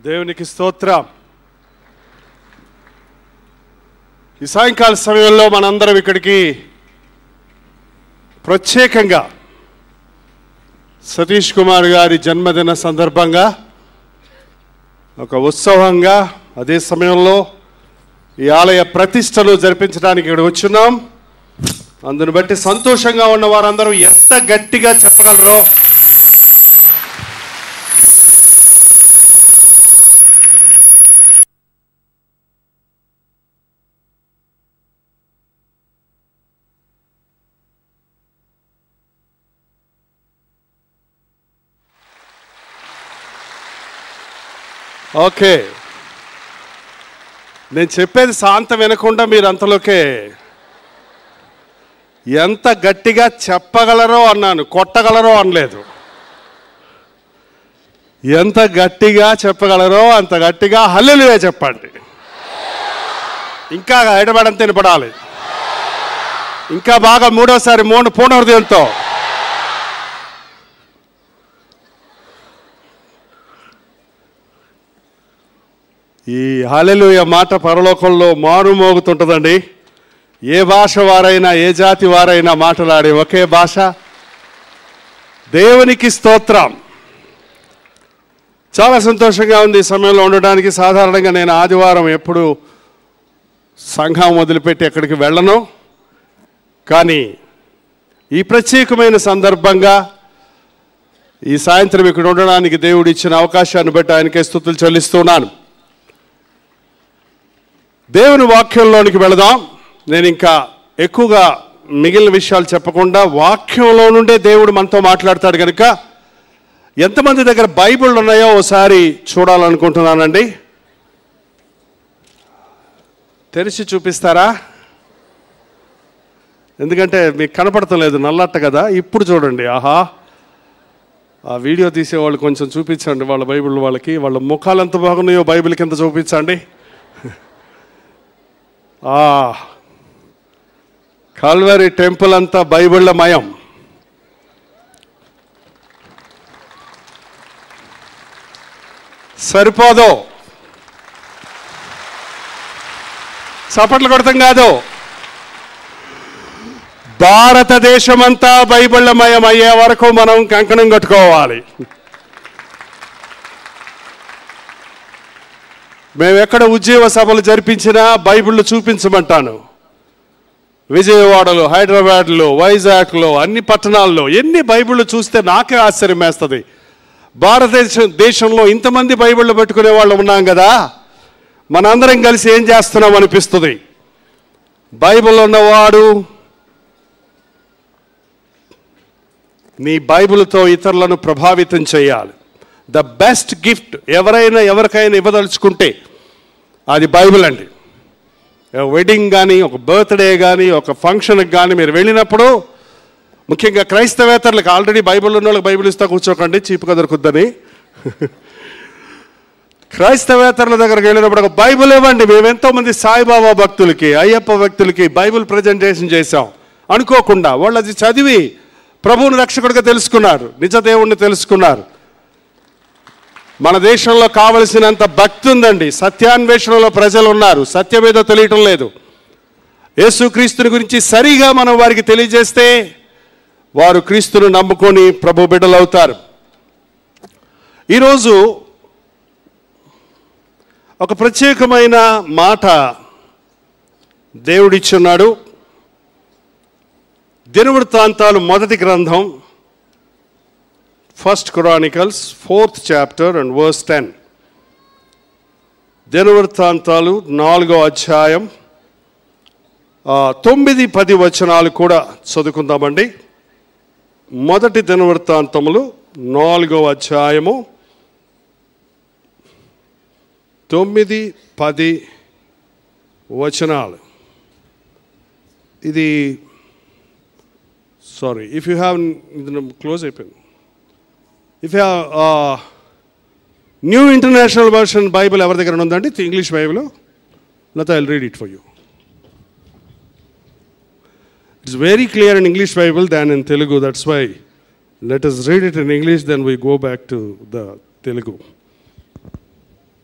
దేవునికి స్తోత్రం. ఈ సాయంకాల సమయంలో మనందరం ఇక్కడికి ప్రత్యేకంగా సతీష్ కుమార్ గారి జన్మదిన సందర్భంగా ఒక ఉత్సవంగా, అదే సమయంలో ఈ ఆలయ ప్రతిష్టను జరిపించడానికి ఇక్కడ వచ్చున్నాం. అందును బట్టి సంతోషంగా ఉన్న వారందరూ ఎంత గట్టిగా చెప్పగలరో ఓకే. నేను చెప్పేది శాంతం వినకుండా మీరు అంతలోకే ఎంత గట్టిగా చెప్పగలరో అన్నాను, కొట్టగలరో అనలేదు. ఎంత గట్టిగా చెప్పగలరో అంత గట్టిగా హల్లెలూయా చెప్పండి. ఇంకా ఎడబడంత వినపడాలి, ఇంకా బాగా మూడోసారి పూర్ణ హృదయంతో. ఈ హల్లెలూయా మాట పరలోకంలో మారుమోగుతుంటుందండి. ఏ భాష వారైనా, ఏ జాతి వారైనా మాట్లాడే ఒకే భాష. దేవునికి స్తోత్రం. చాలా సంతోషంగా ఉంది ఈ సమయంలో ఉండడానికి. సాధారణంగా నేను ఆదివారం ఎప్పుడు సంఘం వదిలిపెట్టి ఎక్కడికి వెళ్ళను, కానీ ఈ ప్రత్యేకమైన సందర్భంగా ఈ సాయంత్రం ఇక్కడ ఉండడానికి దేవుడు ఇచ్చిన అవకాశాన్ని బట్టి ఆయనకే స్తుతులు చెల్లిస్తున్నాను. దేవుని వాక్యంలోనికి వెళదాం. నేను ఇంకా ఎక్కువగా మిగిలిన విషయాలు చెప్పకుండా వాక్యంలో నుండే దేవుడు మనతో మాట్లాడతాడు కనుక ఎంతమంది దగ్గర బైబిల్ ఉన్నాయో ఒకసారి చూడాలనుకుంటున్నానండి. తెరిచి చూపిస్తారా? ఎందుకంటే మీకు కనపడతలేదు, నల్లట్ట కదా. ఇప్పుడు చూడండి. ఆహా, ఆ వీడియో తీసేవాళ్ళు కొంచెం చూపించండి వాళ్ళ బైబిల్ వాళ్ళకి. వాళ్ళ ముఖాలు ఎంత బాగున్నాయో బైబిల్ కింద చూపించండి. కల్వరి టెంపుల్ అంతా బైబిళ్ళమయం. సరిపోదు, చప్పట్లు కొడతాం కాదు. భారతదేశం అంతా బైబిళ్ళమయం అయ్యే వరకు మనం కంకణం కట్టుకోవాలి. మేము ఎక్కడ ఉద్యోగ సభలు జరిపించినా బైబిళ్ళు చూపించమంటాను. విజయవాడలో, హైదరాబాద్లో, వైజాగ్లో, అన్ని పట్టణాల్లో ఎన్ని బైబిళ్ళు చూస్తే నాకే ఆశ్చర్యం వేస్తుంది. భారతదేశంలో ఇంతమంది బైబిళ్ళు పెట్టుకునే వాళ్ళు ఉన్నాం కదా, మనందరం కలిసి ఏం చేస్తున్నాం అనిపిస్తుంది. బైబిల్ ఉన్నవాడు నీ బైబిల్తో ఇతరులను ప్రభావితం చేయాలి. ద బెస్ట్ గిఫ్ట్ ఎవరికైనా ఇవ్వదలుచుకుంటే అది బైబిల్ అండి. వెడ్డింగ్ కానీ, ఒక బర్త్డే కానీ, ఒక ఫంక్షన్కి కానీ మీరు వెళ్ళినప్పుడు, ముఖ్యంగా క్రైస్తవేతరులకు, ఆల్రెడీ బైబిల్ ఉన్న వాళ్ళకి బైబిల్ ఇస్తా కూర్చోకండి, చీపుగా దొరుకుద్దని. క్రైస్తవేతరుల దగ్గరకు వెళ్ళినప్పుడు ఒక బైబిల్ ఇవ్వండి. మేము ఎంతోమంది సాయిబాబా భక్తులకి, అయ్యప్ప భక్తులకి బైబిల్ ప్రజెంటేషన్ చేశాం. అనుకోకుండా వాళ్ళు అది చదివి ప్రభువుని రక్షకుడిగా తెలుసుకున్నారు, నిజ దేవుణ్ణి తెలుసుకున్నారు. మన దేశంలో కావలసినంత భక్తి ఉందండి. సత్యాన్వేషణలో ప్రజలు ఉన్నారు, సత్యమేదో తెలియటం లేదు. యేసుక్రీస్తుని గురించి సరిగా మనం వారికి తెలియజేస్తే వారు క్రీస్తును నమ్ముకొని ప్రభు బిడ్డలు అవుతారు. ఈరోజు ఒక ప్రత్యేకమైన మాట దేవుడిచ్చున్నాడు. దినవృత్తాంతాలు మొదటి గ్రంథం, 1 Chronicles 4th chapter and verse 10. దినవృత్తాంతాలు 4వ అధ్యాయం 9-10 వచనాలు కూడా చదువుకుందామండి. మొదటి దినవృత్తాంతములు 4వ అధ్యాయము 9-10 వచనాలు. ఇది sorry, if you have close అయిపోయింది. If you new international version Bible ఎవరి దగ్గర ఉందండి? English Bible. లేకపోతే I will read it for you. It's very clear in English Bible than in Telugu. That's why let us read it in English, then we go back to the Telugu.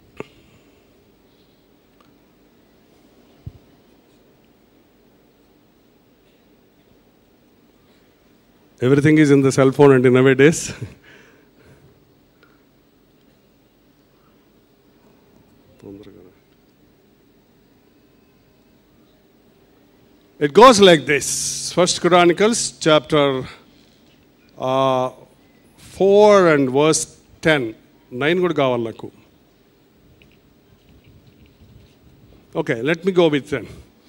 Everything is in the cell phone and nowadays. It goes like this. First Chronicles chapter 4 and verse 10. 9 కూడా కావాలి నాకు. Okay, let me go with 10.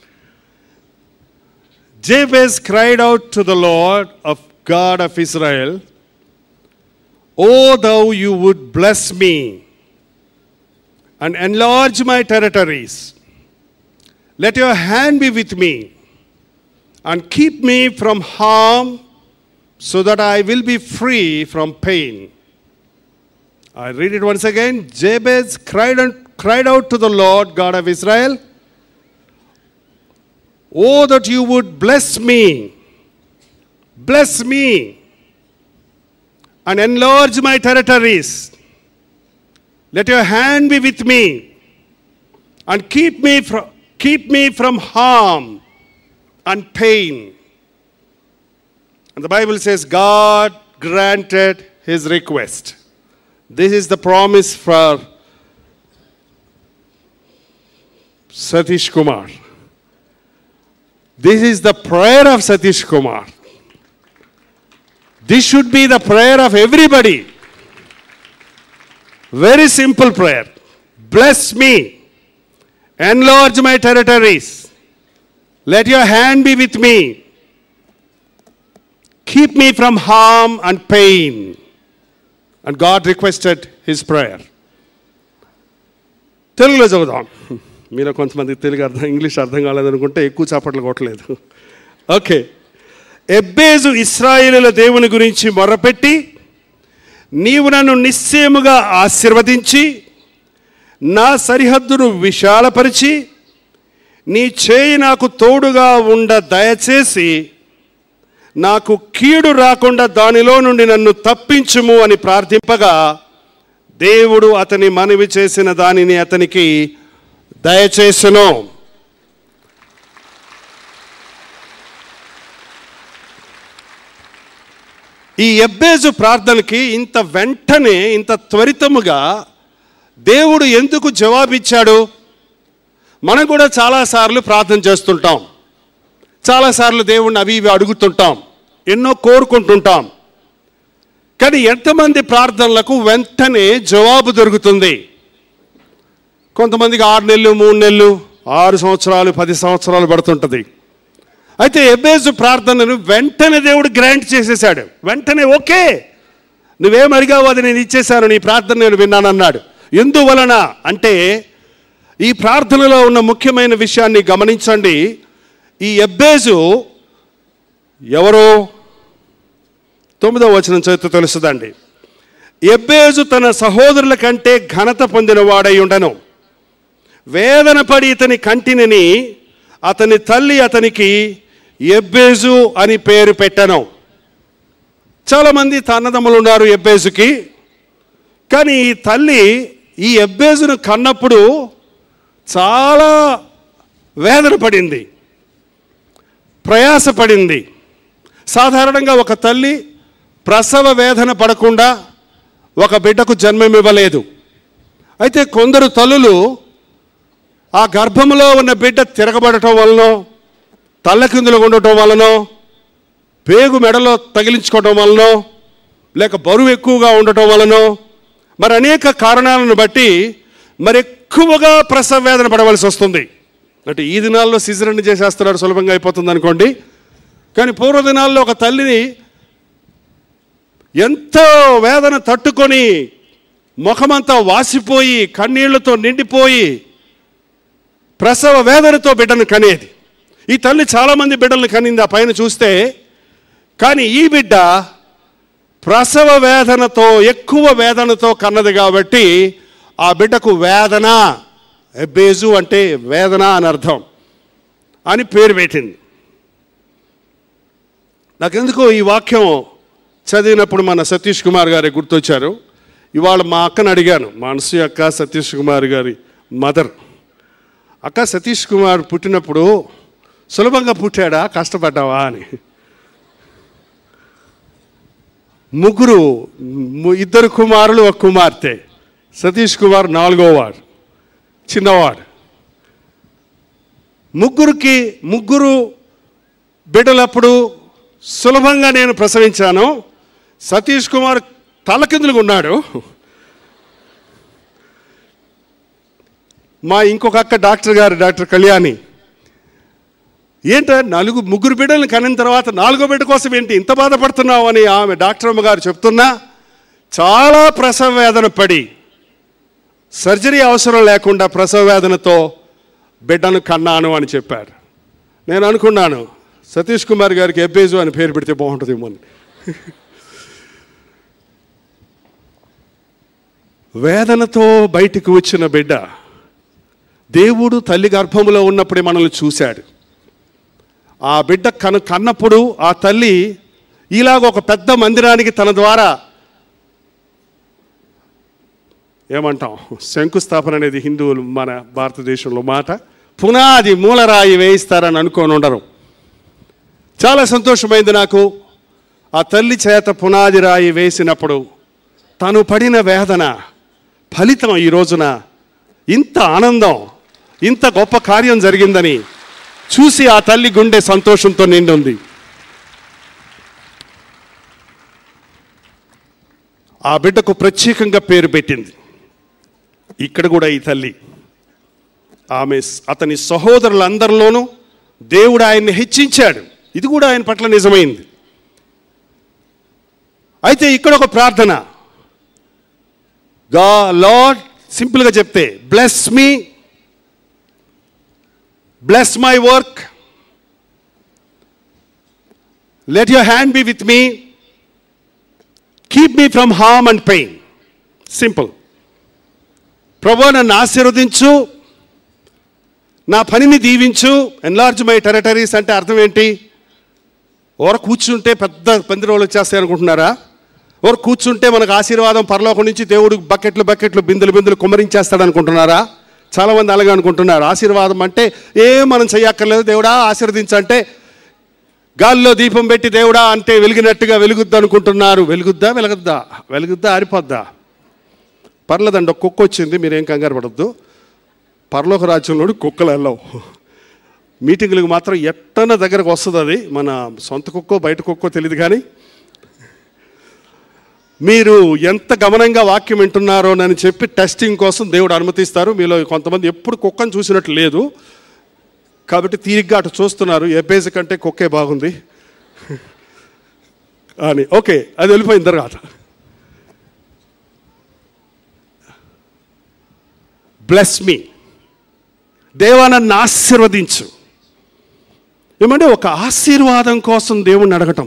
Jabez cried out to the Lord of God of Israel, "O thou, you would bless me and enlarge my territories. Let your hand be with me and keep me from harm, so that I will be free from pain." I read it once again. Jabez cried out to the Lord God of Israel, "Oh, that you would bless me and enlarge my territories. Let your hand be with me and keep me from harm and pain." And the Bible says God granted his request. This is the promise for Satish Kumar. This is the prayer of Satish Kumar. This should be the prayer of everybody. Very simple prayer. Bless me. Enlarge my territories. Let your hand be with me. Keep me from harm and pain. And God requested his prayer. తెలుగులో చదువుదాం. మీలో కొంతమంది Telugu English అర్థం కాలేదనుకుంటే ఎక్కువ చాపట్లు కొట్టలేదు. Okay. ఎబ్బేజు ఇశ్రాయేలుల దేవుని గురించి మొరపెట్టి, నీవు నన్ను నిశ్చయముగా ఆశీర్వదించి నా సరిహద్దును విశాలపరిచి నీ చేయి నాకు తోడుగా ఉండ దయచేసి నాకు కీడు రాకుండా దానిలో నుండి నన్ను తప్పించుము అని ప్రార్థింపగా, దేవుడు అతని మనవి చేసిన దానిని అతనికి దయచేసెను. ఈ ఎబ్బేజు ప్రార్థనకి ఇంత వెంటనే ఇంత త్వరితముగా దేవుడు ఎందుకు జవాబిచ్చాడు? మనం కూడా చాలాసార్లు ప్రార్థన చేస్తుంటాం, చాలాసార్లు దేవుణ్ణి అవి ఇవి అడుగుతుంటాం, ఎన్నో కోరుకుంటుంటాం. కానీ ఎంతమంది ప్రార్థనలకు వెంటనే జవాబు దొరుకుతుంది? కొంతమందికి 6 నెలలు, 3 నెలలు, 6 సంవత్సరాలు, 10 సంవత్సరాలు పడుతుంటుంది. అయితే ఎబ్బేజు ప్రార్థనను వెంటనే దేవుడు గ్రాంట్ చేసేసాడు. వెంటనే ఓకే, నువ్వేం అడిగావు అది నేను ఇచ్చేశాను, నీ ప్రార్థన నేను విన్నానన్నాడు. ఎందువలన అంటే ఈ ప్రార్థనలో ఉన్న ముఖ్యమైన విషయాన్ని గమనించండి. ఈ ఎబ్బేజు ఎవరో 9వ వచనం చదివితే తెలుస్తుందండి. ఎబ్బేజు తన సహోదరుల కంటే ఘనత పొందిన వాడై ఉండను. వేదన పడి ఇతని కంటిని అతని తల్లి అతనికి ఎబ్బేజు అని పేరు పెట్టను. చాలామంది అన్నదమ్ములు ఉన్నారు ఎబ్బేజుకి. కానీ ఈ తల్లి ఈ ఎబ్బేజును కన్నప్పుడు చాలా వేదన పడింది, ప్రయాసపడింది. సాధారణంగా ఒక తల్లి ప్రసవ వేదన పడకుండా ఒక బిడ్డకు జన్మమివ్వలేదు. అయితే కొందరు తల్లులు ఆ గర్భంలో ఉన్న బిడ్డ తిరగబడటం వలనో, తల్లకిందులు ఉండటం వలనో, పేగు మెడలో తగిలించుకోవటం వలనో, లేక బరువు ఎక్కువగా ఉండటం వలనో, మరి అనేక కారణాలను బట్టి మరి ఎక్కువగా ప్రసవ వేదన పడవలసి వస్తుంది. అంటే ఈ దినాల్లో సిజరన్ చేసేస్తున్నారు, సులభంగా అయిపోతుంది అనుకోండి. కానీ పూర్వదినాల్లో ఒక తల్లిని ఎంతో వేదన తట్టుకొని ముఖమంతా వాసిపోయి కన్నీళ్లతో నిండిపోయి ప్రసవ వేదనతో బిడ్డను కనేది. ఈ తల్లి చాలామంది బిడ్డలను కనింది ఆ పైన చూస్తే. కానీ ఈ బిడ్డ ప్రసవ వేదనతో, ఎక్కువ వేదనతో కన్నది కాబట్టి ఆ బిడ్డకు వేదన, ఎబ్బేజు అంటే వేదన అని అర్థం, అని పేరు పెట్టింది. నాకెందుకో ఈ వాక్యం చదివినప్పుడు మన సతీష్ కుమార్ గారి గుర్తొచ్చారు. ఇవాళ మా అక్కను అడిగాను, మా అనసూయ అక్క, సతీష్ కుమార్ గారి మదర్. అక్క, సతీష్ కుమార్ పుట్టినప్పుడు సులభంగా పుట్టాడా, కష్టపడ్డావా అని. ఇద్దరు కుమారులు, ఒక కుమార్తె. సతీష్ కుమార్ 4వ వాడు, చిన్నవాడు. ముగ్గురు బిడ్డలప్పుడు సులభంగా నేను ప్రసవించాను. సతీష్ కుమార్ తలకిందులుగా ఉన్నాడు. మా ఇంకొక అక్క డాక్టర్ కళ్యాణి, ముగ్గురు బిడ్డలను కనిన తర్వాత 4వ బిడ్డ కోసం ఏంటి ఇంత బాధపడుతున్నావు అని ఆమె డాక్టర్ అమ్మగారు చెప్తున్నా, చాలా ప్రసవ వేదన పడి సర్జరీ అవసరం లేకుండా ప్రసవ వేదనతో బిడ్డను కన్నాను అని చెప్పారు. నేను అనుకున్నాను సతీష్ కుమార్ గారికి ఎబ్బేజు అని పేరు పెడితే బాగుంటుందేమో అని. వేదనతో బయటికి వచ్చిన బిడ్డ దేవుడు తల్లి గర్భములో ఉన్నప్పుడే మనల్ని చూశాడు. ఆ బిడ్డ కన్నప్పుడు ఆ తల్లి ఇలాగ ఒక పెద్ద మందిరానికి తన ద్వారా ఏమంటాం, శంకుస్థాపన అనేది హిందువులు మన భారతదేశంలో మాట, పునాది మూలరాయి వేయిస్తారని అనుకోని ఉండరు. చాలా సంతోషమైంది నాకు. ఆ తల్లి చేత పునాది రాయి వేసినప్పుడు తను పడిన వేదన ఫలితం ఈ రోజున ఇంత ఆనందం, ఇంత గొప్ప కార్యం జరిగిందని చూసి ఆ తల్లి గుండె సంతోషంతో నిండి ఉంది. ఆ బిడ్డకు ప్రత్యేకంగా పేరు పెట్టింది. ఇక్కడ కూడా ఈ తల్లి అతని సహోదరులందరిలోనూ దేవుడు ఆయన్ని హెచ్చించాడు. ఇది కూడా ఆయన పట్ల నిజమైంది. అయితే ఇక్కడ ఒక ప్రార్థన, లార్డ్, సింపుల్గా చెప్తే, bless me, bless my work, let your hand be with me, keep me from harm and pain. Simple. ప్రభువా నన్ను ఆశీర్వదించు, నా పనిని దీవించు. ఎన్లార్జ్ మై టెరిటరీస్ అంటే అర్థం ఏంటి? ఓర కూర్చుంటే పెద్ద పందిరోలు వచ్చేస్తాయి అనుకుంటున్నారా? ఓర కూర్చుంటే మనకు ఆశీర్వాదం పరలోకం నుంచి దేవుడు బకెట్లు బిందులు కుమ్మరించేస్తాడు అనుకుంటున్నారా? చాలామంది అలాగే అనుకుంటున్నారు. ఆశీర్వాదం అంటే మనం చెయ్యక్కర్లేదు, దేవుడా ఆశీర్వదించంటే గాల్లో దీపం పెట్టి దేవుడా అంటే వెలిగినట్టుగా వెలుగుద్దా అనుకుంటున్నారు. వెలుగుద్దా ఆరిపోద్దా? పర్లేదండి, ఒక కుక్క వచ్చింది, మీరేం కంగారు పడద్దు. పరలోక రాజ్యంలో కుక్కలు వెళ్ళవు. మీటింగులకు మాత్రం ఎట్టన దగ్గరకు వస్తుంది. అది మన సొంత కుక్కో బయట కుక్కో తెలియదు. కానీ మీరు ఎంత గమనంగా వాక్యం వింటున్నారోనని చెప్పి టెస్టింగ్ కోసం దేవుడు అనుమతిస్తారు. మీలో కొంతమంది ఎప్పుడు కుక్కను చూసినట్లు లేదు, కాబట్టి తీరిగ్గా అటు చూస్తున్నారు. ఎబ్బేజ్ కంటే కుక్కే బాగుంది అని. ఓకే, అది వెళ్ళిపోయిన తర్వాత బ్లెస్ మీ, దేవా నన్ను ఆశీర్వదించు. ఏమంటే ఒక ఆశీర్వాదం కోసం దేవుణ్ణి అడగటం,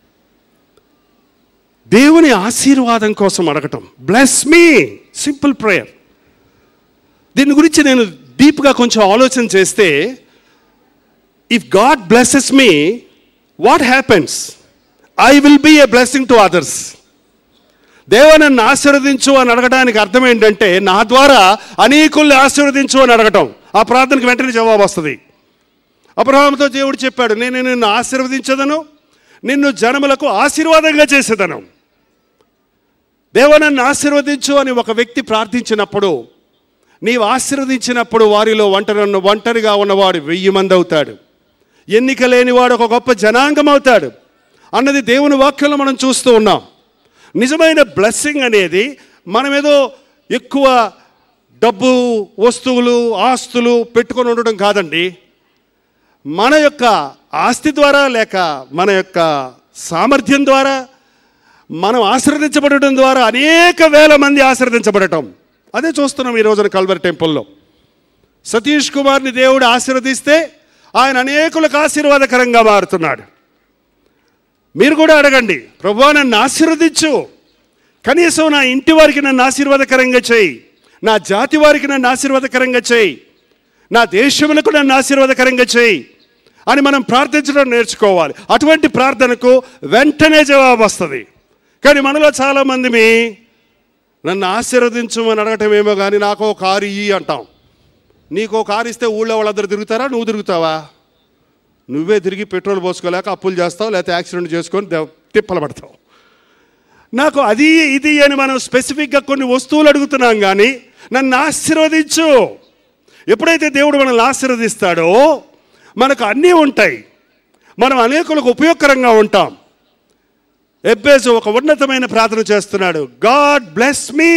దేవుని ఆశీర్వాదం కోసం అడగటం. Bless me, simple prayer. దీని గురించి నేను డీప్గా కొంచెం ఆలోచన చేస్తే, if God blesses me, what happens? I will be a blessing to others. దేవా నన్ను ఆశీర్వదించు అని అడగడానికి అర్థం ఏంటంటే, నా ద్వారా అనేకుల్ని ఆశీర్వదించు అని అడగటం. ఆ ప్రార్థనకు వెంటనే జవాబు వస్తుంది. అబ్రహాముతో దేవుడు చెప్పాడు, నేను నిన్ను ఆశీర్వదించదను, నిన్ను జనములకు ఆశీర్వాదంగా చేసేదను. దేవా నన్ను ఆశీర్వదించు అని ఒక వ్యక్తి ప్రార్థించినప్పుడు, నీవు ఆశీర్వదించినప్పుడు వారిలో ఒంటరిగా ఉన్నవాడు 1000 మంది అవుతాడు, ఎన్నిక లేనివాడు ఒక గొప్ప జనాంగం అవుతాడు అన్నది దేవుని వాక్యంలో మనం చూస్తూ ఉన్నాం. నిజమైన బ్లెస్సింగ్ అనేది మనం ఏదో ఎక్కువ డబ్బు, వస్తువులు, ఆస్తులు పెట్టుకొని ఉండడం కాదండి. మన యొక్క ఆస్తి ద్వారా లేక మన యొక్క సామర్థ్యం ద్వారా మనం ఆశీర్వదించబడటం ద్వారా అనేక వేల మంది ఆశీర్వదించబడటం. అదే చూస్తున్నాం ఈ రోజున కల్వరి టెంపుల్లో. సతీష్ కుమార్ని దేవుడు ఆశీర్వదిస్తే ఆయన అనేకులకు ఆశీర్వాదకరంగా మారుతున్నాడు. మీరు కూడా అడగండి, ప్రభువా నన్ను ఆశీర్వదించు, కనీసం నా ఇంటి వారికి నన్ను ఆశీర్వాదకరంగా చేయి, నా జాతి వారికి నన్ను ఆశీర్వాదకరంగా చేయి, నా దేశములకు నన్ను ఆశీర్వాదకరంగా చేయి అని మనం ప్రార్థించడం నేర్చుకోవాలి. అటువంటి ప్రార్థనకు వెంటనే జవాబు వస్తుంది. కానీ మనలో చాలామంది నన్ను ఆశీర్వదించమని అడగటం ఏమో కానీ నాకో కారు ఇయ్యి అంటాం. నీకో కారు ఇస్తే ఊళ్ళో వాళ్ళందరూ తిరుగుతారా? నువ్వు తిరుగుతావా? నువ్వే తిరిగి పెట్రోల్ పోసుకోలేక అప్పులు చేస్తావు, లేకపోతే యాక్సిడెంట్ చేసుకొని తిప్పలు పడతావు. నాకు అది ఇది అని మనం స్పెసిఫిక్గా కొన్ని వస్తువులు అడుగుతున్నాం, కానీ నన్ను ఆశీర్వదించు. ఎప్పుడైతే దేవుడు మనల్ని ఆశీర్వదిస్తాడో మనకు అన్నీ ఉంటాయి, మనం అనేకులకు ఉపయోగకరంగా ఉంటాం. ఎబ్బేసు ఒక ఉన్నతమైన ప్రార్థన చేస్తున్నాడు, గాడ్ బ్లెస్ మీ.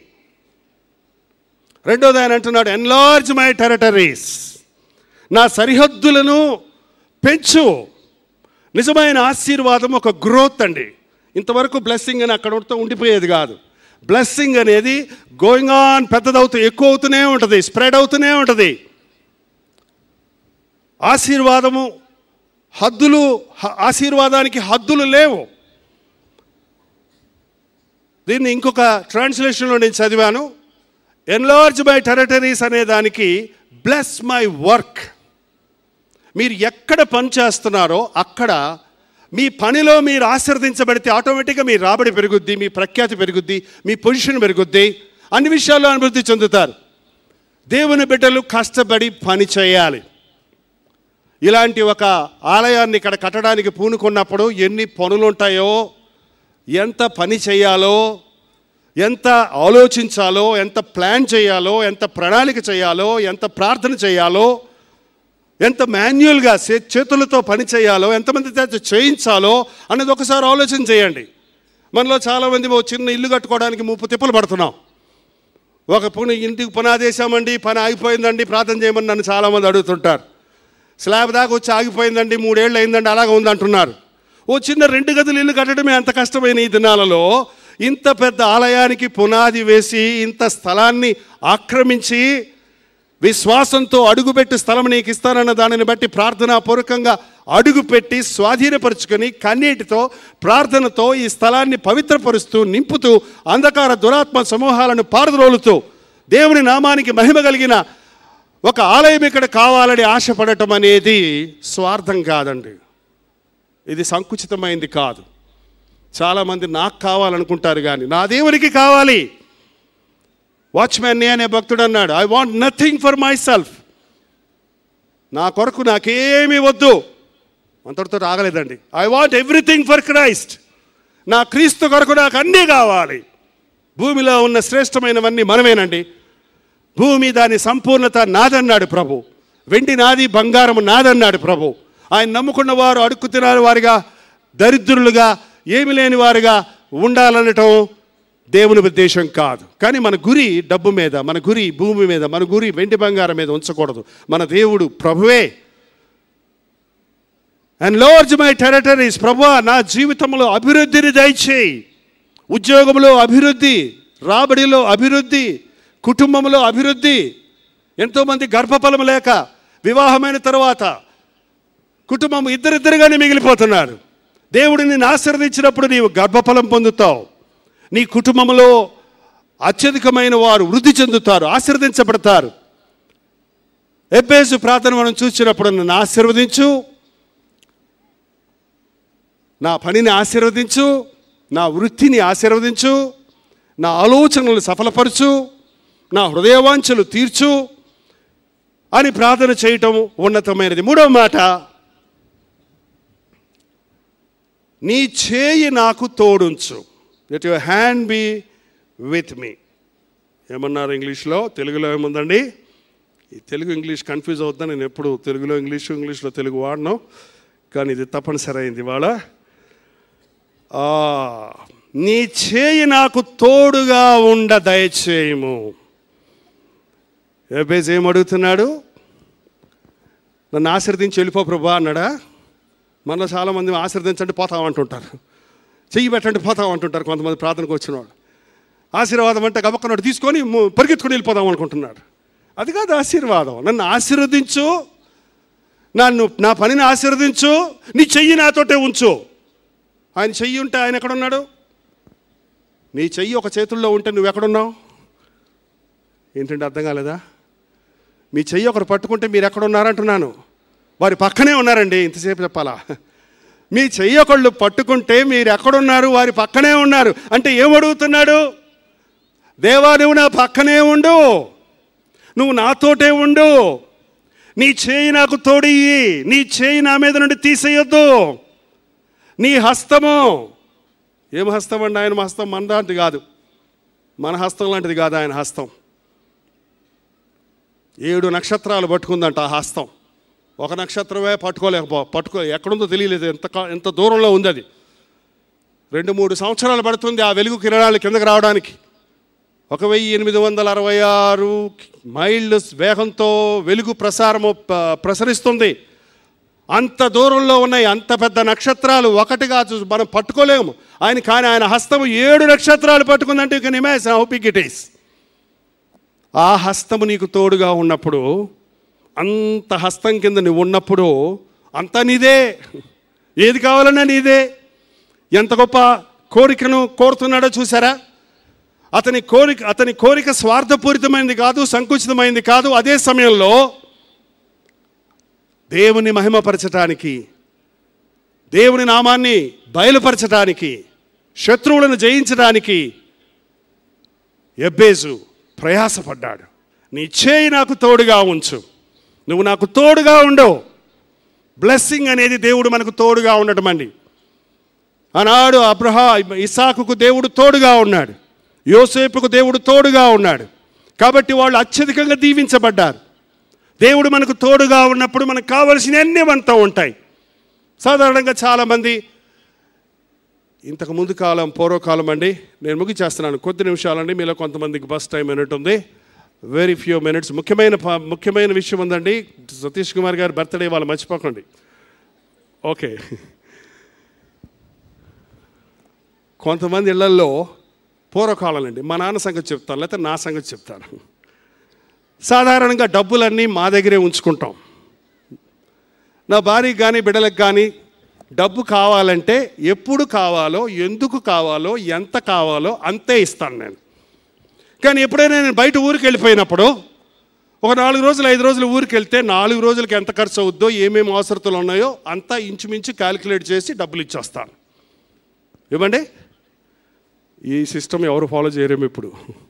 రెండోది ఆయన అంటున్నాడు, ఎన్లార్జ్ మై టెరిటరీస్, నా సరిహద్దులను పెంచు. నిజమైన ఆశీర్వాదం ఒక గ్రోత్ అండి. ఇంతవరకు బ్లెస్సింగ్ అని అక్కడ ఉండిపోయేది కాదు. బ్లెస్సింగ్ అనేది గోయింగ్ ఆన్, పెద్దదవుతూ ఎక్కువ అవుతూనే ఉంటుంది, స్ప్రెడ్ అవుతూనే ఉంటుంది. ఆశీర్వాదానికి హద్దులు లేవు. దీన్ని ఇంకొక ట్రాన్స్లేషన్లో నేను చదివాను, ఎన్లార్జ్ మై టెరిటరీస్ అనే దానికి బ్లెస్ మై వర్క్. మీరు ఎక్కడ పని చేస్తున్నారో అక్కడ మీ పనిలో మీరు ఆశీర్వదించబడితే ఆటోమేటిక్గా మీ రాబడి పెరుగుద్ది, మీ ప్రఖ్యాతి పెరుగుద్ది, మీ పొజిషన్ పెరుగుద్ది, అన్ని విషయాల్లో అభివృద్ధి చెందుతారు. దేవుని బిడ్డలు కష్టపడి పని చేయాలి. ఇలాంటి ఒక ఆలయాన్ని ఇక్కడ కట్టడానికి పూనుకున్నప్పుడు ఎన్ని పనులు ఉంటాయో, ఎంత పని చేయాలో, ఎంత ఆలోచించాలో, ఎంత ప్లాన్ చేయాలో, ఎంత ప్రణాళిక చేయాలో, ఎంత ప్రార్థన చేయాలో, ఎంత మాన్యువల్గా చేతులతో పని చేయాలో, ఎంతమంది చేత చేయించాలో అన్నది ఒకసారి ఆలోచన చేయండి. మనలో చాలామంది ఓ చిన్న ఇల్లు కట్టుకోవడానికి 30 తిప్పలు పడుతున్నాం. ఒక ఇంటికి పునాదేశామండి, పని ఆగిపోయిందండి, ప్రార్థన చేయమని నన్ను చాలామంది అడుగుతుంటారు. స్లాబ్ దాకా వచ్చి ఆగిపోయిందండి, 3 ఏళ్ళు అయిందండి, అలాగే ఉందంటున్నారు. ఓ చిన్న 2 గదులు ఇల్లు కట్టడమే అంత కష్టమైన ఈ దినాలలో ఇంత పెద్ద ఆలయానికి పునాది వేసి, ఇంత స్థలాన్ని ఆక్రమించి, విశ్వాసంతో అడుగుపెట్టి స్థలం నీకు ఇస్తానన్న దానిని బట్టి ప్రార్థనాపూర్వకంగా అడుగుపెట్టి స్వాధీనపరుచుకొని కన్నీటితో ప్రార్థనతో ఈ స్థలాన్ని పవిత్రపరుస్తూ నింపుతూ అంధకార దురాత్మ సమూహాలను పారద్రోలుతూ దేవుని నామానికి మహిమ కలిగిన ఒక ఆలయం ఇక్కడ కావాలని ఆశపడటం అనేది స్వార్థం కాదండి, ఇది సంకుచితమైంది కాదు. చాలామంది నాకు కావాలనుకుంటారు, కానీ నా దేవునికి కావాలి. వాచ్మ్యాన్ అనే భక్తుడు అన్నాడు, I want nothing for my self కొరకు నాకేమీ వద్దు, అంతటితో ఆగలేదండి. I want everything for Christ. నా క్రీస్తు కొరకు నాకు అన్నీ కావాలి. భూమిలో ఉన్న శ్రేష్టమైనవన్నీ మనమేనండి. భూమి దాని సంపూర్ణత నాదన్నాడు ప్రభు. వెండి నాది, బంగారం నాదన్నాడు ప్రభు. ఆయన నమ్ముకున్న వారు అడుక్కు తినాలి వారిగా, దరిద్రులుగా, ఏమి లేని వారిగా ఉండాలనటం దేవుని ఉద్దేశం కాదు. కానీ మన గురి డబ్బు మీద, మన గురి భూమి మీద, మన గురి వెండి బంగారం మీద ఉంచకూడదు. మన దేవుడు ప్రభువే. ఎన్లార్జ్ మై టెరిటరీస్, ప్రభువా నా జీవితంలో అభివృద్ధిని దయచేయి. ఉద్యోగంలో అభివృద్ధి, రాబడిలో అభివృద్ధి, కుటుంబంలో అభివృద్ధి. ఎంతోమంది గర్భఫలం లేక వివాహమైన తర్వాత కుటుంబం ఇద్దరిద్దరుగానే మిగిలిపోతున్నారు. దేవుడు నిన్ను ఆశీర్వదించినప్పుడు నీవు గర్భఫలం పొందుతావు. నీ కుటుంబంలో అత్యధికమైన వారు వృద్ధి చెందుతారు, ఆశీర్వదించబడతారు. ఎబ్బేసు ప్రార్థన మనం చూసినప్పుడు నన్ను ఆశీర్వదించు, నా పనిని ఆశీర్వదించు, నా వృత్తిని ఆశీర్వదించు, నా ఆలోచనలు సఫలపరచు, నా హృదయవాంఛలు తీర్చు అని ప్రార్థన చేయటం ఉన్నతమైనది. మూడవ మాట, నీ చేయి నాకు తోడుంచు. Let your hand be with me. ఏమన్నారు ఇంగ్లీష్లో? తెలుగులో ఏముందండి? ఈ తెలుగు ఇంగ్లీష్ కన్ఫ్యూజ్ అవుతుందని నేను ఎప్పుడు తెలుగులో ఇంగ్లీష్లో తెలుగు వాడను, కానీ ఇది తప్పనిసరి అయింది ఇవాళ. నీ చేయి నాకు తోడుగా ఉండ దయచేయము. ఎబేజ్ ఏమడుగుతున్నాడు? నన్ను ఆశీర్వదించి వెళ్ళిపో ప్రభా అన్నాడా? మనలో చాలామంది ఆశీర్వదించండి పోతామంటుంటారు, చెయ్యి పెట్టండి పోతామంటుంటారు. కొంతమంది ప్రార్థనకు వచ్చిన వాళ్ళు ఆశీర్వాదం అంటే గబక్కనోడు తీసుకొని పరిగెత్తుకొని వెళ్ళిపోదాం అనుకుంటున్నారు. అది కాదు ఆశీర్వాదం. నన్ను ఆశీర్వదించు, నా పనిని ఆశీర్వదించు, నీ చెయ్యి నాతోటే ఉంచు. ఆయన చెయ్యి ఉంటే ఆయన ఎక్కడున్నాడు? నీ చెయ్యి ఒక చేతుల్లో ఉంటే నువ్వు ఎక్కడున్నావు? ఏంటంటే అర్థం కాలేదా? మీ చెయ్యి ఒకరు పట్టుకుంటే మీరు ఎక్కడున్నారంటున్నాను. వారి పక్కనే ఉన్నారండి. ఇంతసేపు చెప్పాలా? మీ చెయ్యి ఒకళ్ళు పట్టుకుంటే మీరు ఎక్కడున్నారు? వారి పక్కనే ఉన్నారు. అంటే ఏమడుగుతున్నాడు? దేవా నువ్వు నా పక్కనే ఉండు, నువ్వు నాతోటే ఉండు, నీ చేయి నాకు తోడియ్యి, నీ చేయి నా మీద నుండి తీసేయొద్దు, నీ హస్తము ఏం హస్తం అండి ఆయన హస్తం? మన లాంటిది కాదు, మన హస్తం లాంటిది కాదు ఆయన హస్తం. 7 నక్షత్రాలు పట్టుకుందంట ఆ హస్తం. ఒక నక్షత్రమే పట్టుకో ఎక్కడుందో తెలియలేదు, ఎంత దూరంలో ఉంది అది. 2-3 సంవత్సరాలు పడుతుంది ఆ వెలుగు కిరణాలు కిందకి రావడానికి. 1866 మైళ్ళు వేగంతో వెలుగు ప్రసరిస్తుంది. అంత దూరంలో ఉన్నాయి అంత పెద్ద నక్షత్రాలు, ఒకటిగా మనం పట్టుకోలేము కానీ ఆయన హస్తము 7 నక్షత్రాలు పట్టుకుందంటే you can imagine how big it is. ఆ హస్తము నీకు తోడుగా ఉన్నప్పుడు, అంత హస్తం కింద నువ్వు ఉన్నప్పుడు అంతా నీదే, ఏది కావాలన్నా నీదే. ఎంత గొప్ప కోరికను కోరుతున్నాడో చూసారా? అతని కోరిక స్వార్థపూరితమైనది కాదు, సంకుచితమైనది కాదు. అదే సమయంలో దేవుని మహిమపరచటానికి, దేవుని నామాన్ని బయలుపరచటానికి, శత్రువులను జయించడానికి ఎబ్బేజు ప్రయాసపడ్డాడు. నీ చేయి నాకు తోడుగా ఉంచు, నువ్వు నాకు తోడుగా ఉండవు. బ్లెస్సింగ్ అనేది దేవుడు మనకు తోడుగా ఉండటం అండి. ఆనాడు ఇస్సాకుకు దేవుడు తోడుగా ఉన్నాడు, యోసేపుకు దేవుడు తోడుగా ఉన్నాడు. కాబట్టి వాళ్ళు అత్యధికంగా దీవించబడ్డారు. దేవుడు మనకు తోడుగా ఉన్నప్పుడు మనకు కావలసినవన్నీ మనతో ఉంటాయి. సాధారణంగా చాలామంది ఇంతకు ముందు కాలం, పూర్వకాలం అండి, నేను ముగిచేస్తున్నాను, కొద్ది నిమిషాలండి, మీలో కొంతమందికి బస్ టైం మినిట్ ఉంది, వెరీ ఫ్యూ మినిట్స్. ముఖ్యమైన విషయం ఉందండి. సతీష్ కుమార్ గారి బర్త్డే వాళ్ళు మర్చిపోకండి. ఓకే, కొంతమంది ఇళ్లల్లో పూర్వకాలం అండి, మా నాన్న సంగతి చెప్తాను, లేకపోతే నా సంగతి చెప్తాను. సాధారణంగా డబ్బులన్నీ మా దగ్గరే ఉంచుకుంటాం. నా భార్యకి కానీ బిడ్డలకు కానీ డబ్బు కావాలంటే ఎప్పుడు కావాలో, ఎందుకు కావాలో, ఎంత కావాలో అంతే ఇస్తాను నేను. కానీ ఎప్పుడైనా నేను బయట ఊరికి వెళ్ళిపోయినప్పుడు, ఒక 4 రోజులు 5 రోజులు ఊరికి వెళ్తే 4 రోజులకి ఎంత ఖర్చు అవుద్దో, ఏమేమి అవసరతలు ఉన్నాయో అంతా ఇంచుమించు క్యాలిక్యులేట్ చేసి డబ్బులు ఇచ్చేస్తాను. ఇవ్వండి, ఈ సిస్టమ్ ఎవరు ఫాలో చేయరేమో ఇప్పుడు.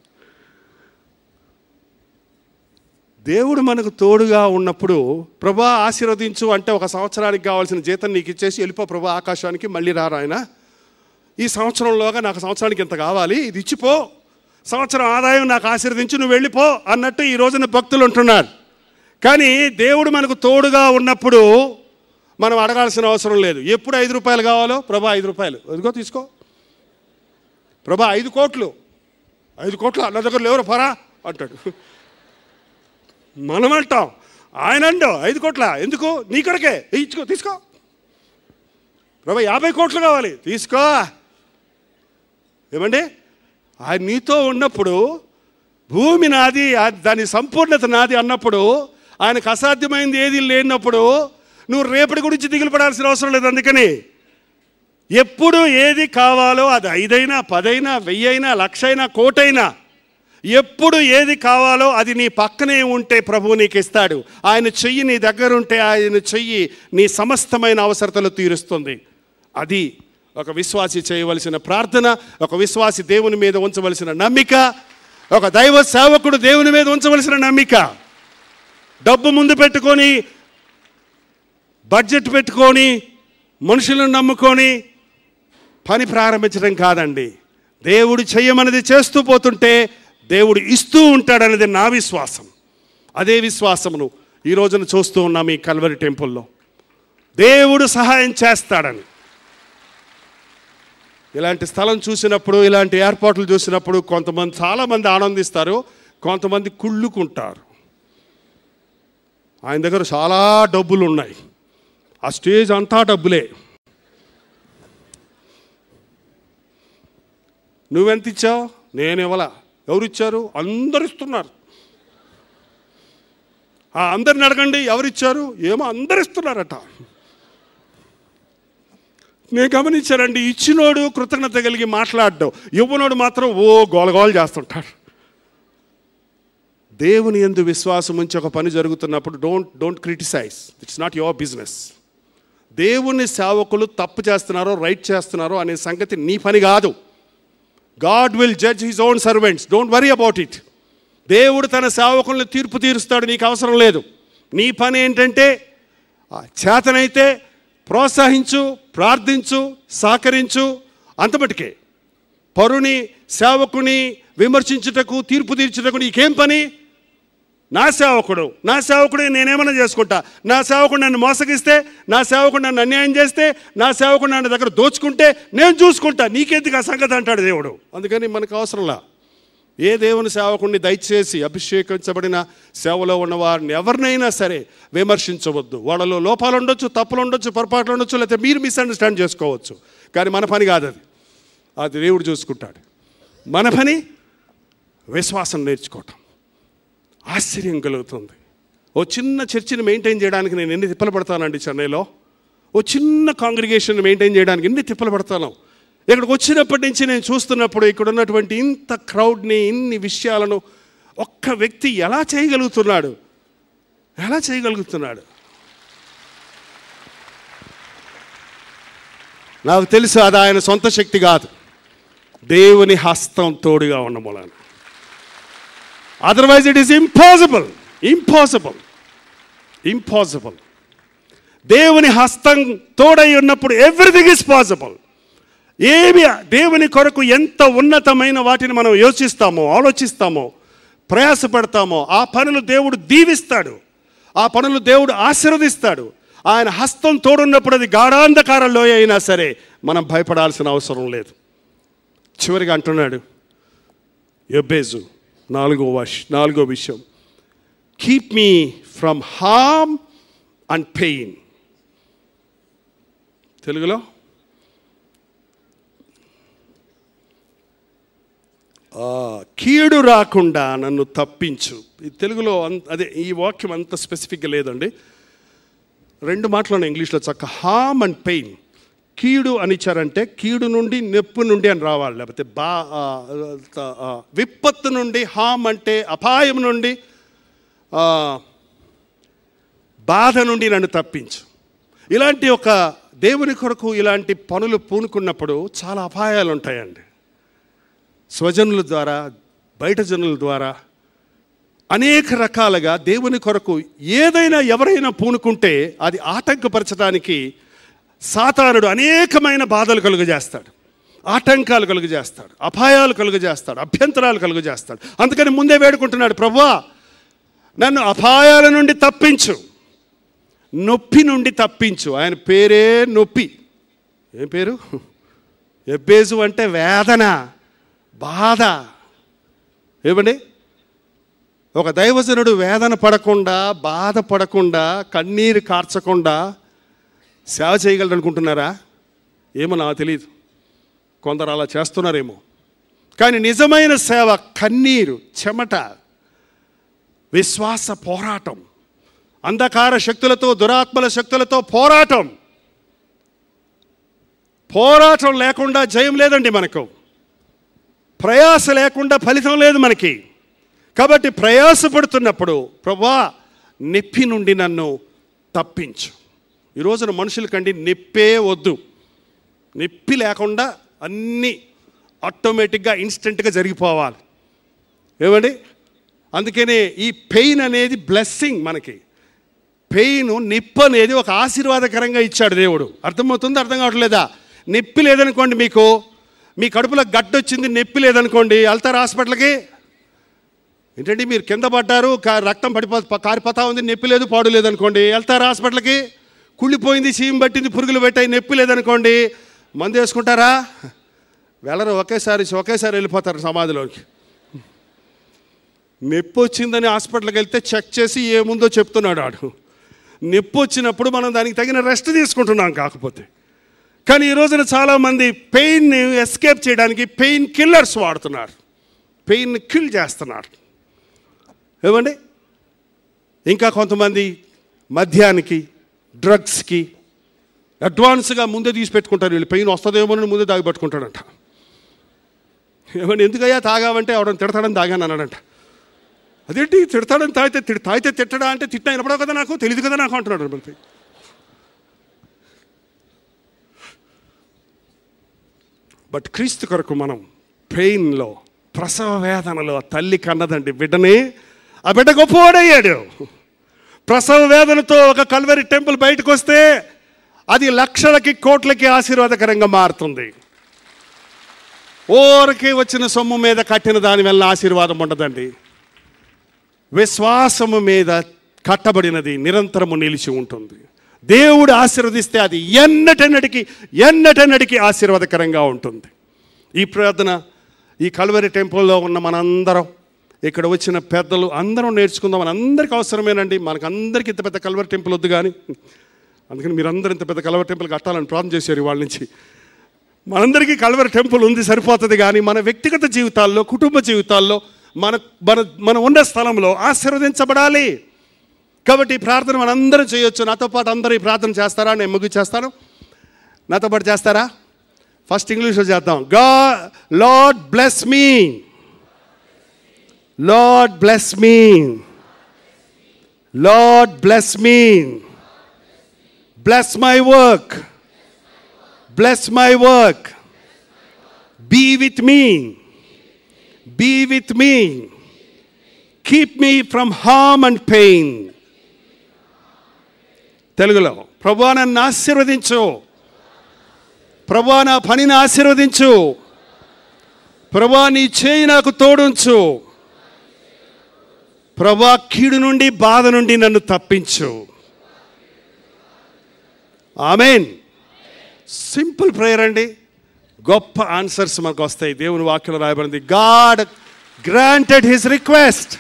దేవుడు మనకు తోడుగా ఉన్నప్పుడు, ప్రభా ఆశీర్వదించు అంటే, ఒక సంవత్సరానికి కావాల్సిన జీతం నీకు ఇచ్చేసి వెళ్ళిపో ప్రభా ఆకాశానికి, మళ్ళీ రా ఆయన, ఈ సంవత్సరంలోగా నాకు సంవత్సరానికి ఇంత కావాలి, ఇది ఇచ్చిపో, సంవత్సరం ఆదాయం నాకు ఆశీర్వదించు, నువ్వు వెళ్ళిపో అన్నట్టు ఈ రోజున భక్తులు ఉంటున్నారు. కానీ దేవుడు మనకు తోడుగా ఉన్నప్పుడు మనం అడగాల్సిన అవసరం లేదు. ఎప్పుడు 5 రూపాయలు కావాలో, ప్రభా 5 రూపాయలు ఇదిగో తీసుకో, ప్రభా 5 కోట్లు నా దగ్గర లేవరు పరా అంటాడు. మనం అంటాం, ఆయన అండో 5 కోట్ల ఎందుకు, నీ కొరకే ఇచ్చుకో, తీసుకో. ప్రభా 50 కోట్లు కావాలి, తీసుకో. ఏమండి, ఆయన నీతో ఉన్నప్పుడు, భూమి నాది, దాని సంపూర్ణత నాది అన్నప్పుడు, ఆయనకు అసాధ్యమైంది ఏది లేనప్పుడు నువ్వు రేపటి గురించి దిగులు పడాల్సిన అవసరం లేదు. అందుకని ఎప్పుడు ఏది కావాలో, అది 5 అయినా 10 అయినా 1000 అయినా 1,00,000 అయినా 1,00,000 అయినా, ఎప్పుడు ఏది కావాలో అది నీ పక్కనే ఉంటే ప్రభువు నీకు ఇస్తాడు. ఆయన చెయ్యి నీ దగ్గర ఉంటే ఆయన చెయ్యి నీ సమస్తమైన అవసరతలు తీరుస్తుంది. అది ఒక విశ్వాసి చేయవలసిన ప్రార్థన, ఒక విశ్వాసి దేవుని మీద ఉంచవలసిన నమ్మిక, ఒక దైవ సేవకుడు దేవుని మీద ఉంచవలసిన నమ్మిక. డబ్బు ముందు పెట్టుకొని, బడ్జెట్ పెట్టుకొని, మనుషులను నమ్ముకొని పని ప్రారంభించడం కాదండి. దేవుడు చెయ్యమన్నది చేస్తూ పోతుంటే దేవుడు ఇస్తూ ఉంటాడనేది నా విశ్వాసం. అదే విశ్వాసమును ఈ రోజున చూస్తూ ఉన్నాం ఈ కల్వరి టెంపుల్లో. దేవుడు సహాయం చేస్తాడని. ఇలాంటి స్థలం చూసినప్పుడు, ఇలాంటి ఏర్పాట్లు చూసినప్పుడు చాలామంది ఆనందిస్తారు, కొంతమంది కుళ్ళుకుంటారు. ఆయన దగ్గర చాలా డబ్బులు ఉన్నాయి, ఆ స్టేజ్ అంతా డబ్బులే. నువ్వెంత ఇచ్చావు? నేను ఇవ్వలా. ఎవరు ఇచ్చారు? అందరు ఇస్తున్నారు. అందరిని అడగండి ఎవరిచ్చారు? ఏమో అందరు ఇస్తున్నారట. నేను గమనించానండి, ఇచ్చినోడు కృతజ్ఞత కలిగి మాట్లాడడం, ఇవ్వనోడు మాత్రం గోలగోలు చేస్తుంటాడు. దేవుని యందు విశ్వాసం ఉంచి ఒక పని జరుగుతున్నప్పుడు don't criticize, it's not your business. దేవుని సేవకులు తప్పు చేస్తున్నారో రైట్ చేస్తున్నారో అనే సంగతి నీ పని కాదు. God will judge his own servants, don't worry about it. దేవుడు తన సేవకులను తీర్పు తీరుస్తాడు, నీకు అవసరం లేదు. నీ పని ఏంటంటే చేతనైతే ప్రోత్సహించు, ప్రార్థించు, సహకరించు, అంతమటికే. పరుని సేవకుని విమర్శించుటకు, తీర్పు తీర్చుటకు నీకేం పని? నా సేవకుడు నేనేమన్నా చేసుకుంటా, నా సేవకుడు నన్ను మోసగిస్తే, నా సేవకుడు నన్ను అన్యాయం చేస్తే, నా సేవకుడు నన్ను దగ్గర దోచుకుంటే నేను చూసుకుంటా, నీకెందుకు ఆ సంగతి అంటాడు దేవుడు. అందుకని మనకు అవసరంలా. ఏ దేవుని సేవకుడిని దయచేసి అభిషేకించబడిన సేవలో ఉన్న వారిని ఎవరినైనా సరే విమర్శించవద్దు. వాళ్ళలో లోపాలు ఉండొచ్చు, తప్పులు ఉండొచ్చు, పొరపాట్లు ఉండొచ్చు, లేకపోతే మీరు మిస్అండర్స్టాండ్ చేసుకోవచ్చు. కానీ మన పని కాదు అది దేవుడు చూసుకుంటాడు. మన పని విశ్వాసం నేర్చుకోవటం. ఆశ్చర్యం కలుగుతుంది. ఓ చిన్న చర్చిని మెయింటైన్ చేయడానికి నేను ఎన్ని తిప్పలు పడతానండి. చెన్నైలో ఓ చిన్న కాంగ్రిగేషన్ మెయింటైన్ చేయడానికి ఎన్ని తిప్పలు పడతాను. ఇక్కడికి వచ్చినప్పటి నుంచి నేను చూస్తున్నప్పుడు ఇక్కడ ఉన్నటువంటి ఇంత క్రౌడ్ని, ఇన్ని విషయాలను ఒక్క వ్యక్తి ఎలా చేయగలుగుతున్నాడు? నాకు తెలుసు అది ఆయన సొంత శక్తి కాదు, దేవుని హస్తం తోడుగా ఉన్న మూలాన. Otherwise it is impossible. దేవుని హస్తం తోడై ఉన్నప్పుడు ఎవ్రీథింగ్ ఈజ్ పాసిబుల్. ఏమి దేవుని కొరకు ఎంత ఉన్నతమైన వాటిని మనం యోచిస్తామో, ఆలోచిస్తామో, ప్రయాసపడతామో ఆ పనులు దేవుడు దీవిస్తాడు, ఆ పనులు దేవుడు ఆశీర్వదిస్తాడు. ఆయన హస్తం తోడున్నప్పుడు అది గాఢాంధకారంలో అయినా సరే మనం భయపడాల్సిన అవసరం లేదు. చివరిగా అంటున్నాడు యెబెజు, నాలుగో విషయం, keep me from harm and pain. తెలుగులో కీడు రాకుండా నన్ను తప్పించు. ఈ తెలుగులో అదే ఈ వాక్యం అంత స్పెసిఫిక్గా లేదండి. 2 మాటలు ఇంగ్లీష్లో చక్క, హార్మ్ అండ్ పెయిన్. కీడు అని ఇచ్చారంటే కీడు నుండి, నొప్పి నుండి అని రావాలి, లేకపోతే విపత్తు నుండి. హార్మ్ అంటే అపాయం నుండి, బాధ నుండి నన్ను తప్పించు. ఇలాంటి ఒక దేవుని కొరకు ఇలాంటి పనులు పూనుకున్నప్పుడు చాలా అపాయాలు ఉంటాయండి. స్వజనుల ద్వారా, బయట జనుల ద్వారా అనేక రకాలుగా దేవుని కొరకు ఏదైనా ఎవరైనా పూనుకుంటే అది ఆటంకపరచడానికి సాతానుడు అనేకమైన బాధలు కలుగజేస్తాడు, ఆటంకాలు కలుగజేస్తాడు, అపాయాలు కలుగజేస్తాడు, అభ్యంతరాలు కలుగజేస్తాడు. అందుకని ముందే వేడుకుంటున్నాడు, ప్రభువా నన్ను అపాయాల నుండి తప్పించు, నొప్పి నుండి తప్పించు. ఆయన పేరే నొప్పి. ఏం పేరు? యెబెజు అంటే వేదన, బాధ. ఏమండి, ఒక దైవజనుడు వేదన పడకుండా, బాధపడకుండా, కన్నీరు కార్చకుండా సేవ చేయగలరు అనుకుంటున్నారా? ఏమో నాకు తెలియదు, కొందరు అలా చేస్తున్నారేమో. కానీ నిజమైన సేవ కన్నీరు, చెమట, విశ్వాస పోరాటం, అంధకార శక్తులతో, దురాత్మల శక్తులతో పోరాటం లేకుండా జయం లేదండి మనకు. ప్రయాస లేకుండా ఫలితం లేదు మనకి. కాబట్టి ప్రయాసపడుతున్నప్పుడు ప్రభువా నొప్పి నుండి నన్ను తప్పించు. ఈ రోజున మనుషులకండి నొప్పే వద్దు. నొప్పి లేకుండా అన్నీ ఆటోమేటిక్గా ఇన్స్టెంట్గా జరిగిపోవాలి. ఏమండి, అందుకనే ఈ పెయిన్ అనేది బ్లెస్సింగ్ మనకి. పెయిన్, నొప్పి అనేది ఒక ఆశీర్వాదకరంగా ఇచ్చాడు దేవుడు. అర్థమవుతుంది? అర్థం కావట్లేదా? నొప్పి లేదనుకోండి, మీకు మీ కడుపులో గడ్డ వచ్చింది, నొప్పి లేదనుకోండి, వెళ్తారు హాస్పిటల్కి. ఏంటంటే మీరు కింద పడ్డారు, రక్తం కారిపోతా ఉంది, నొప్పి లేదు, పాడు లేదనుకోండి, వెళ్తారు హాస్పిటల్కి. కుళ్ళిపోయింది, చీమ పట్టింది, పురుగులు పెట్టాయి, నొప్పి లేదనుకోండి, మందు వేసుకుంటారా? వెళ్ళరు, ఒకేసారి వెళ్ళిపోతారు సమాధిలోకి. నొప్పి వచ్చిందని హాస్పిటల్కి వెళ్తే చెక్ చేసి ఏముందో చెప్తున్నాడు ఆడు. నొప్పి వచ్చినప్పుడు మనం దానికి తగిన రెస్ట్ తీసుకుంటున్నాం. కాకపోతే కానీ ఈ రోజున చాలామంది పెయిన్ని ఎస్కేప్ చేయడానికి పెయిన్ కిల్లర్స్ వాడుతున్నారు, పెయిన్ కిల్ చేస్తున్నారు. ఏమండి, ఇంకా కొంతమంది మద్యానికి, డ్రగ్స్కి అడ్వాన్స్గా ముందే తీసి పెట్టుకుంటారు. వీళ్ళు పెయిన్ వస్తుందేమోనని ముందే తాగి పెట్టుకుంటాడంట. ఏమండి, ఎందుకయ్యా తాగావంటే ఎవడని తిడతాడని తాగాను అన్నాడంట. అదేంటి తిడతాడని తాగితే తిట్టడా అంటే తిట్టిన వినపడవు కదా, నాకు తెలియదు కదా నాకు అంటున్నాడు. మనకి బట్ క్రీస్తు కొరకు మనం పెయిన్లో, ప్రసవ వేదనలో తల్లి కన్నదండి బిడ్డని, ఆ బిడ్డ గొప్పవాడయ్యాడు. ప్రసవ వేదనతో ఒక కల్వరి టెంపుల్ బయటకు వస్తే అది లక్షలకి, కోట్లకి ఆశీర్వాదకరంగా మారుతుంది. ఓరకే వచ్చిన సొమ్ము మీద కట్టిన దాని వల్ల ఆశీర్వాదం ఉండదండి. విశ్వాసము మీద కట్టబడినది నిరంతరము నిలిచి ఉంటుంది. దేవుడు ఆశీర్వదిస్తే అది ఎన్నటెన్నటికి ఆశీర్వాదకరంగా ఉంటుంది. ఈ ప్రార్థన ఈ కల్వరి టెంపుల్లో ఉన్న మనందరం, ఇక్కడ వచ్చిన పెద్దలు అందరం నేర్చుకుందాం. మనందరికీ అవసరమేనండి. మనకందరికీ ఇంత పెద్ద కల్వరి టెంపుల్ వద్దు, కానీ అందుకని మీరందరూ ఇంత పెద్ద కల్వరి టెంపుల్ కట్టాలని ప్రార్థన చేశారు వాళ్ళ నుంచి. మనందరికీ కల్వరి టెంపుల్ ఉంది, సరిపోతుంది. కానీ మన వ్యక్తిగత జీవితాల్లో, కుటుంబ జీవితాల్లో, మన ఉన్న స్థలంలో ఆశీర్వదించబడాలి. కాబట్టి ఈ ప్రార్థన మనందరం చేయొచ్చు. నాతో పాటు అందరూ ఈ ప్రార్థన చేస్తారా? నేను ముగించేస్తాను. నాతో పాటు చేస్తారా? ఫస్ట్ ఇంగ్లీష్లో చేద్దాం. Lord bless me, Lord bless me, Lord bless me, bless my work, bless my work, be with me, be with me, keep me from harm and pain. తెలుగులో, ప్రభువా నన్ను ఆశీర్వదించు, ప్రభువా నా పనిని ఆశీర్వదించు, ప్రభువా నీ చేయి నాకు తోడుంచు, ప్రభువా కీడు నుండి, బాధ నుండి నన్ను తప్పించు. ఆమేన్. సింపుల్ ప్రేయర్ అండి. గొప్ప ఆన్సర్స్ మనకు వస్తాయి. దేవుని వాక్యంలో రాయబడింది, గాడ్ గ్రాంటెడ్ హిస్ రిక్వెస్ట్.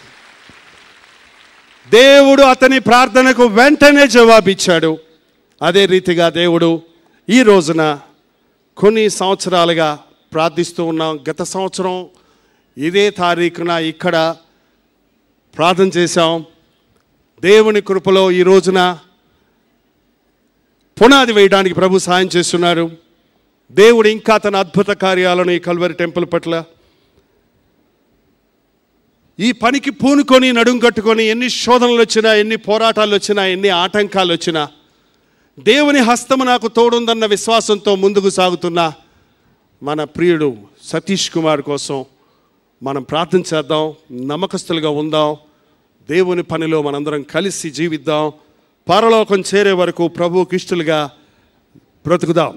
దేవుడు అతని ప్రార్థనకు వెంటనే జవాబిచ్చాడు. అదే రీతిగా దేవుడు ఈ రోజున కొన్ని సంవత్సరాలుగా ప్రార్థిస్తూ ఉన్నాం. గత సంవత్సరం ఇదే తారీఖున ఇక్కడ ప్రార్థన చేశాం. దేవుని కృపలో ఈ రోజున పునాది వేయడానికి ప్రభు సాయం చేస్తున్నారు. దేవుడు ఇంకా తన అద్భుత కార్యాలను ఈ కల్వరి టెంపుల్ పట్ల, ఈ పనికి పూనుకొని నడుం కట్టుకొని ఎన్ని శోధనలు వచ్చినా, ఎన్ని పోరాటాలు వచ్చినా, ఎన్ని ఆటంకాలు వచ్చినా, దేవుని హస్తము నాకు తోడుందన్న విశ్వాసంతో ముందుకు సాగుతున్న మన ప్రియుడు సతీష్ కుమార్ కోసం మనం ప్రార్థన చేద్దాం. నమ్మకస్తులుగా ఉందాం. దేవుని పనిలో మనందరం కలిసి జీవిద్దాం. పరలోకం చేరే వరకు ప్రభువుకి ఇష్టలుగా బ్రతుకుదాం.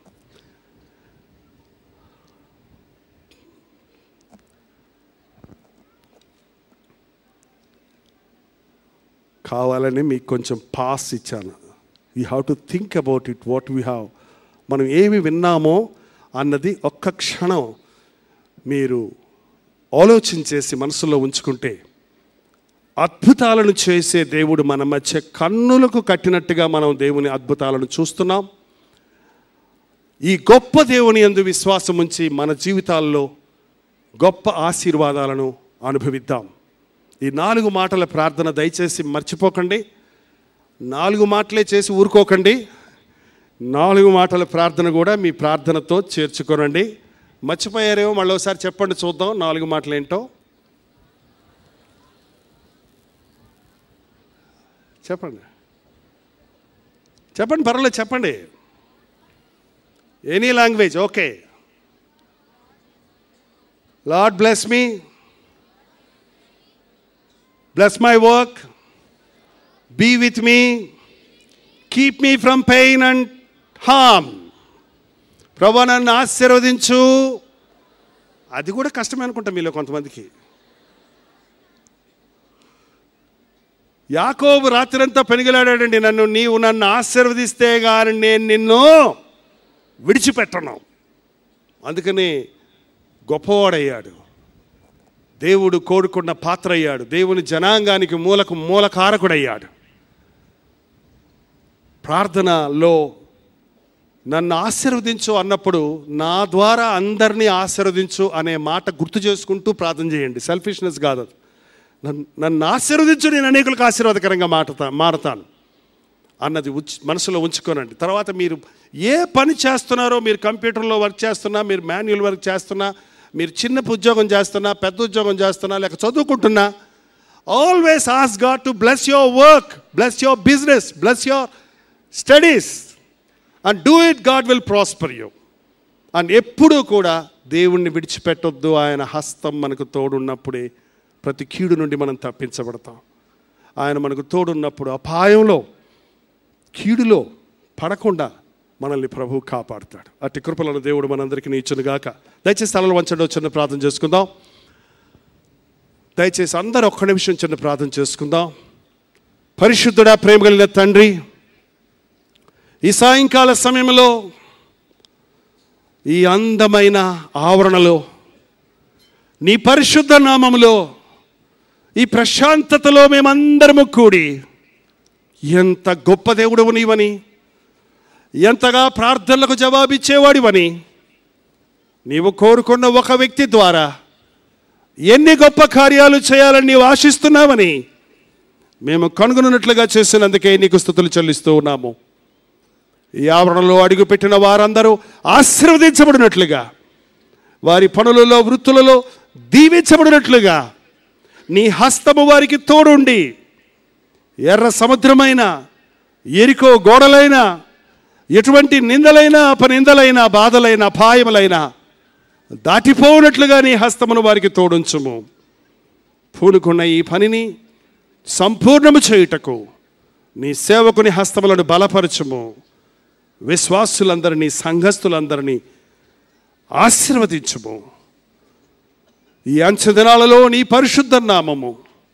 కావాలని మీకు కొంచెం పాస్ ఇచ్చాను. You have to think about it, what we have. మనం ఏమి విన్నామో అన్నది ఒక్క క్షణం మీరు ఆలోచన చేసి మనసులో ఉంచుకుంటే, అద్భుతాలను చేసే దేవుడు మన మధ్య కన్నులకు కట్టినట్టుగా మనం దేవుని అద్భుతాలను చూస్తున్నాం. ఈ గొప్ప దేవుని యందు విశ్వాసం ఉంచి మన జీవితాల్లో గొప్ప ఆశీర్వాదాలను అనుభవిద్దాం. ఈ 4 మాటల ప్రార్థన దయచేసి మర్చిపోకండి. 4 మాటలే చేసి ఊరుకోకండి. 4 మాటల ప్రార్థన కూడా మీ ప్రార్థనతో చేర్చుకోనండి. మర్చిపోయారేమో, మళ్ళీ ఒకసారి చెప్పండి చూద్దాం 4 మాటలు ఏంటో. చెప్పండి చెప్పండి, పర్వాలేదు చెప్పండి. Any language okay. Lord bless me, bless my work, be with me, keep me from pain and harm. ప్రభువా నన్ను ఆశీర్వదించు. అది కూడా కష్టమే అనుకుంటా మీలో కొంతమందికి. యాకోబు రాత్రంతా పెనుగులాడాడండి, నీవు నన్ను ఆశీర్వదిస్తే కానీ నేను నిన్ను విడిచిపెట్టను. అందుకని గొప్పవాడయ్యాడు. దేవుడు కోరుకున్న పాత్ర అయ్యాడు. దేవుని జనాంగానికి మూలకారకుడయ్యాడు. ప్రార్థనలో నన్ను ఆశీర్వదించు అన్నప్పుడు నా ద్వారా అందరినీ ఆశీర్వదించు అనే మాట గుర్తు చేసుకుంటూ ప్రార్థన చేయండి. సెల్ఫిష్నెస్ కాదు. నన్ను ఆశీర్వదించు, నేను అనేకులకు ఆశీర్వాదకరంగా మారతాను అన్నది మనసులో ఉంచుకోనండి. తర్వాత మీరు ఏ పని చేస్తున్నారో, మీరు కంప్యూటర్లో వర్క్ చేస్తున్నా, మీరు మాన్యువల్ వర్క్ చేస్తున్నా, మీరు చిన్న ఉద్యోగం చేస్తున్నా, పెద్ద ఉద్యోగం చేస్తున్నా, లేక చదువుకుంటున్నా, always ask God to bless your work, bless your business, bless your studies and do it, God will prosper you. And ఎప్పుడూ కూడా దేవుణ్ణి విడిచిపెట్టొద్దు. ఆయన హస్తం మనకు తోడున్నప్పుడే ప్రతి కీడు నుండి మనం తప్పించబడతాం. ఆయన మనకు తోడున్నప్పుడు అపాయంలో, కీడులో పడకుండా మనల్ని ప్రభు కాపాడుతాడు. అట్టి కృపలను దేవుడు మనందరికీ ఇచ్చునుగాక. దయచేసి తలలు వంచండి, చిన్న ప్రార్థన చేసుకుందాం. దయచేసి అందరూ ఒక్క నిమిషం చిన్న ప్రార్థన చేసుకుందాం. పరిశుద్ధుడా, ప్రేమ కలిగిన తండ్రి, ఈ సాయంకాల సమయంలో ఈ అందమైన ఆవరణలో నీ పరిశుద్ధ నామములో ఈ ప్రశాంతతలో మేమందరము కూడి ఎంత గొప్ప దేవుడవు నీవని, ఎంతగా ప్రార్థనలకు జవాబిచ్చేవాడివని, నీవు కోరుకున్న ఒక వ్యక్తి ద్వారా ఎన్ని గొప్ప కార్యాలు చేయాలని నీవు ఆశిస్తున్నావని మేము కనుగొన్నట్లుగా చేసినందుకే నీకు స్తుతులు చెల్లిస్తూ ఉన్నాము. ఈ ఆవరణలో అడుగుపెట్టిన వారందరూ ఆశీర్వదించబడినట్లుగా, వారి పనులలో వృత్తులలో దీవించబడినట్లుగా నీ హస్తము వారికి తోడుండి ఎర్ర సముద్రమైన, ఎరికో గోడలైన, ఎటువంటి నిందలైనా అపనిందలైనా బాధలైన అపాయములైనా దాటిపోనట్లుగా నీ హస్తమును వారికి తోడుంచుము. పూనుకున్న ఈ పనిని సంపూర్ణము చేయుటకు నీ సేవకుని హస్తములను బలపరచుము. విశ్వాసులందరినీ, సంఘస్థులందరినీ ఆశీర్వదించుము. ఈ అంచె దినాలలో నీ పరిశుద్ధ నామము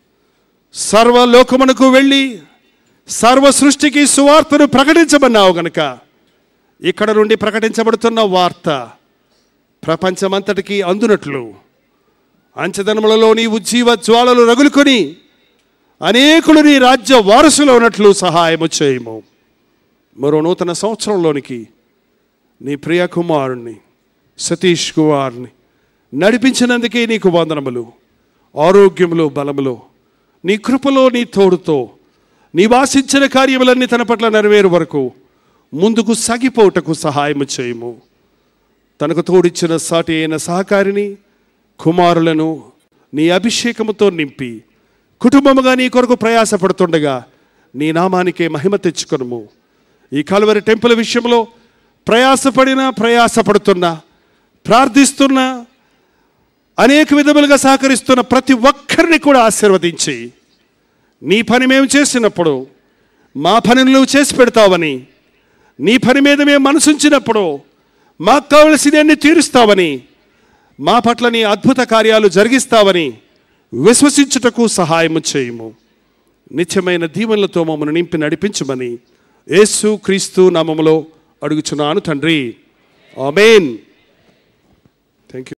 సర్వలోకమునకు వెళ్ళి సర్వ సృష్టికి సువార్తను ప్రకటించమన్నావు గనుక ఇక్కడ నుండి ప్రకటించబడుతున్న వార్త ప్రపంచమంతటికి అందునట్లు అంచెదనములలో నీ ఉజ్జీవ జ్వాలలు రగులుకొని అనేకులు నీ రాజ్య వారసులు ఉన్నట్లు సహాయము చేయము. మరో నూతన సంవత్సరంలోనికి నీ ప్రియ కుమారుణ్ణి సతీష్ కుమార్ని నడిపించినందుకే నీకు వందనములు. ఆరోగ్యములో, బలములో, నీ కృపలో, నీ తోడుతో నీ వాసించిన కార్యములన్నీ తన పట్ల నెరవేరు వరకు ముందుకు సాగిపోవుటకు సహాయము చేయము. తనకు తోడిచ్చిన సాటి అయిన సహకారిని, కుమారులను నీ అభిషేకముతో నింపి కుటుంబముగా నీ కొరకు ప్రయాసపడుతుండగా నీ నామానికే మహిమ తెచ్చుకొనుము. ఈ కల్వరి టెంపుల్ విషయంలో ప్రయాసపడుతున్న, ప్రార్థిస్తున్న, అనేక విధములుగా సహకరిస్తున్న ప్రతి ఒక్కరిని కూడా ఆశీర్వదించి నీ పని మేము చేసినప్పుడు మా పనిని నువ్వు చేసి పెడతావని, నీ పని మీద మేము మనసుంచినప్పుడు మాకు కావలసినవన్నీ తీరుస్తావని, మా పట్ల నీ అద్భుత కార్యాలు జరిగిస్తావని విశ్వసించుటకు సహాయము చేయము. నిత్యమైన దీవెనలతో మమ్మల్ని నింపి నడిపించమని యేసు క్రీస్తు నామములో అడుగుచున్నాను తండ్రి. ఆమేన్. Thank you.